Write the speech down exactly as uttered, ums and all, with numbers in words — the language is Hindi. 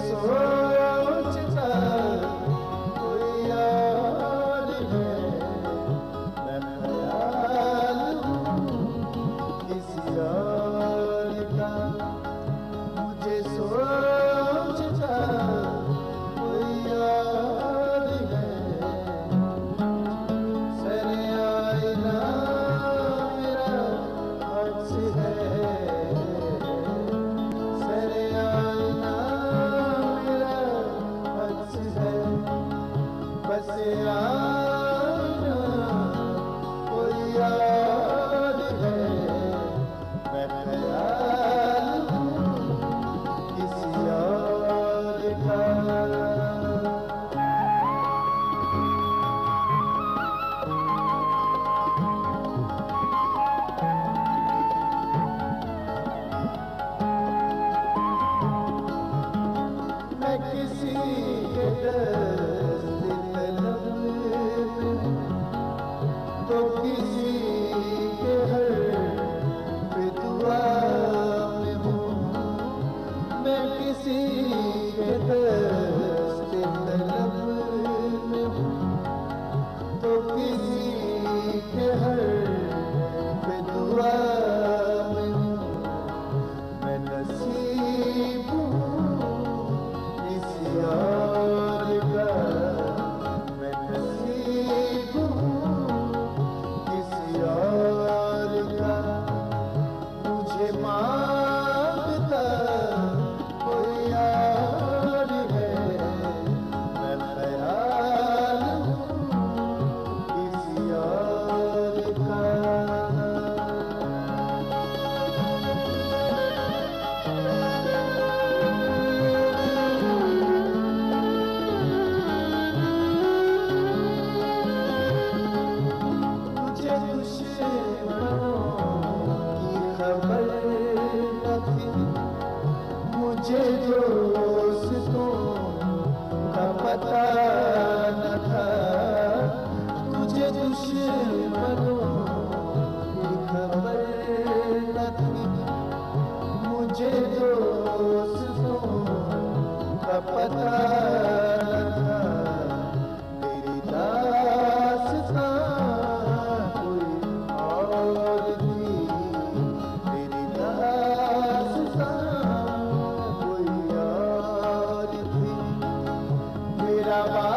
सोचता कोई यार है, मैं ख्याल हूँ किसी और का। मुझे सोचता कोई यार है, सरे आईना मेरा अक्स है, सरे आईना मेरा अक्स है, बस आईना कोई यार है, मैं ख्याल हूँ किसी और का। मैं किसी के दस्त तलब में तो किसी के हर पे दुआ में हूँ, मैं किसी के दस्त तलब में हूँ तो किसी के हर पे दुआ में हूँ, मैं नसीब हूँ किसी और का, मैं नसीब हूँ किसी और का। मुझे मांगता कोई यार है, मैं ख्याल हूँ किसी और का। मुझे दुश्मनों की खबर न थी, मुझे दोस्तों का पता न था, मुझे दुश्मनों की खबर न थी, मुझे दोस्तों का पता न था। मेरी दास्तां कोई और थी, मेरी दास्तां कोई और थी। मेरा